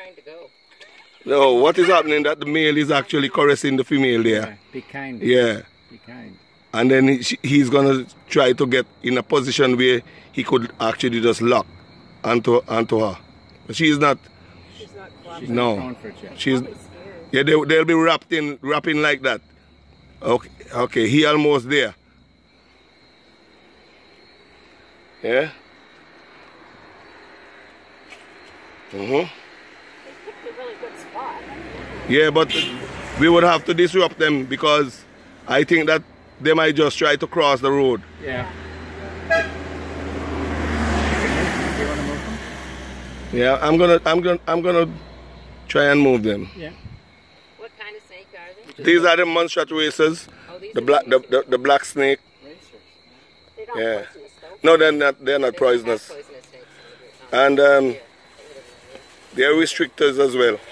trying to go. No, what is happening that the male is actually caressing the female there. Yeah, be kind. Yeah. Be kind. And then he's going to try to get in a position where he could actually just lock onto her. But she's not. She's not She's no. not going for it yet. She's. Yeah, they'll be wrapping like that. Okay, okay, he almost there. Yeah. They picked a really good spot. Yeah, but we would have to disrupt them because I think that they might just try to cross the road. Yeah. Yeah, I'm gonna try and move them. Yeah. What kind of snake are they? These are the monster racers. Oh, these The are black poisonous. the black snake. They're not Yeah. poisonous, though. No, they're not They don't have poisonous. poisonous snakes. And Yeah. they're restrictors as well.